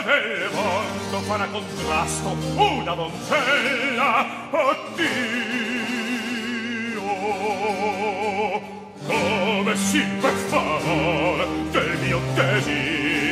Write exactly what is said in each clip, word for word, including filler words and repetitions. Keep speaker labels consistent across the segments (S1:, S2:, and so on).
S1: del mondo farà contrasto una donzella. Oddio, come si per favore del mio desiderio.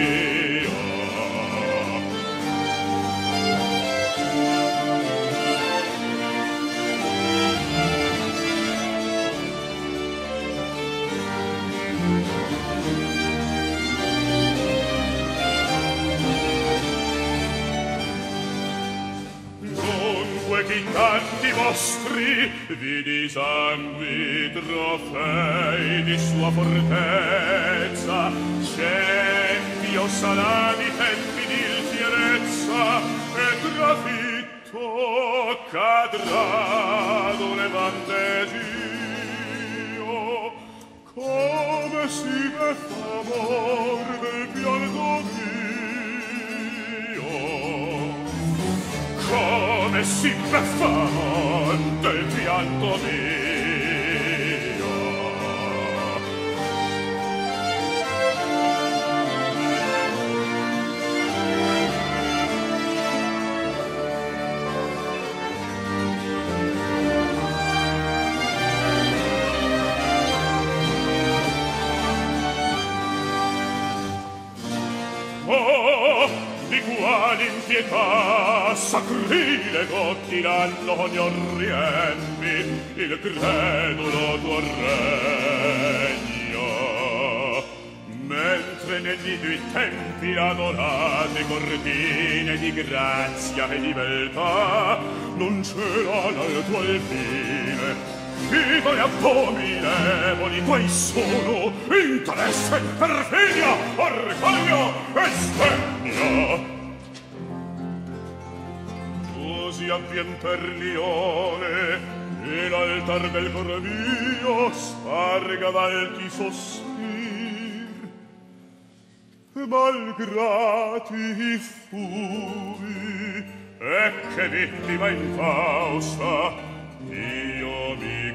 S1: Che tanti vostri vi disangui trofei di sua fortezza, scempio salami tempi di fierezza, e trafitto cadrà d'un evandesio, come si me fa amor del pianto mio, come si beffa del pianto mio. Oh, di quali impietà sacrilego tiranno ogni orriempi il credulo tuo regno, mentre negli due tempi adorate cortine di grazia e di beltà non c'erano al tuo alpine vivo e abominevoli, quai sono interesse, perfidia, orgoglio e sdegno. Così avvien per lione e l'altar del cor mio sparga d'alti sospir, malgrati fui e che vittima infausta io mi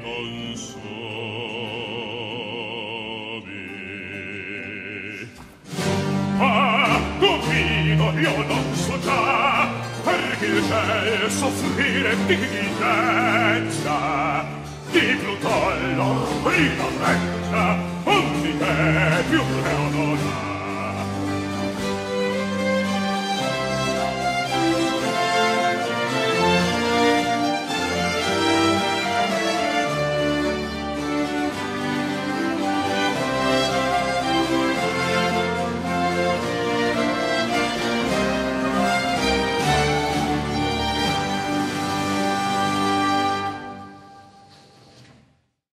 S1: consumi. Ah, confido io non so già perché il ciel soffrire di dignezza di Plutone l'orrida regna, un di te più che onora.